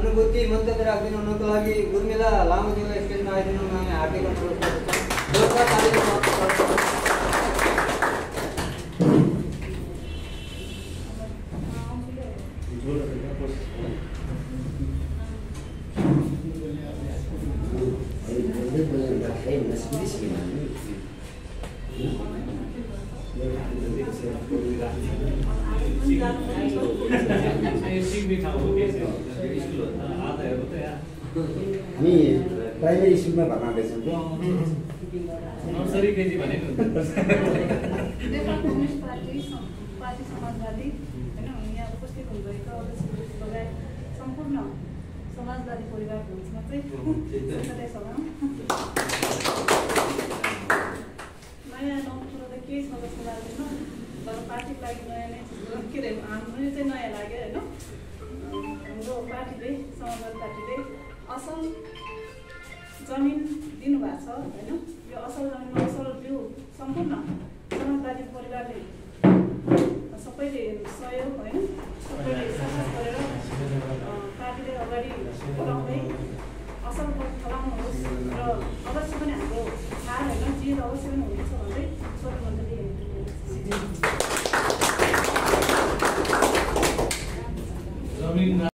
अनुभूति मन्तव्य राखिदिनु हुनको लागि उर्मिला लामाज्यूलाई स्टेजमा आइदिनु हामी हार्दिक अनुरोध गर्दछौँ। जोरदार तालीले स्वागत गर्दछौँ। हामी प्राइमेरी स्कुलमा भर्ना गर्छौँ नर्सरी केजी भनेको नेपाल कम्युनिस्ट पार्टी समाजवादी हैन यहाँ उपस्थित हुनुभएको लगायत सम्पूर्ण समाजवादी परिवारको बिचमा चाहिँ नयाँ नौलो कुरो त केही छ जस्तो लाग्दैन तर पार्टीको लागि नयाँ नै के अरे हाम्रो चाहिँ नयाँ लाग्यो होइन हाम्रो पार्टीले समाजवादी पार्टीले असल जमिन दिनुभएको छ होइन यो असल जमिनमा असल बिउ सम्पूर्ण समाजवादी परिवारले सबैले सहयोग होइन सबैले साहस गरेर पार्टीले अगाडि बढाउँदै असल फलाउनुहोस् र अवश्य पनि हाम्रो हार होइन जित अवश्य पनि हुनेछ भन्दै सबैभन्दा